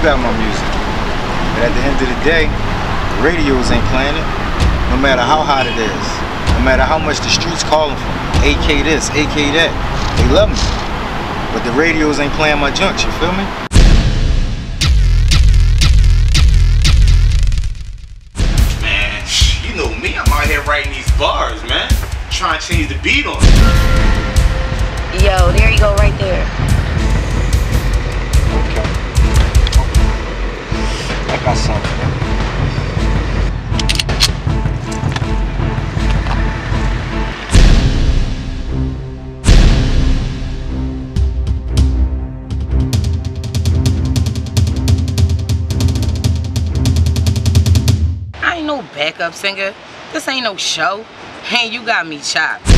got my music. But at the end of the day, the radios ain't playing it. No matter how hot it is. No matter how much the streets calling for me. AK this, AK that. They love me. But the radios ain't playing my junk, you feel me? Man, you know me, I'm out here writing these bars, man. Trying to change the beat on it. Yo, there you go right there. Okay. I got something. I ain't no backup singer. This ain't no show. And you got me chopped.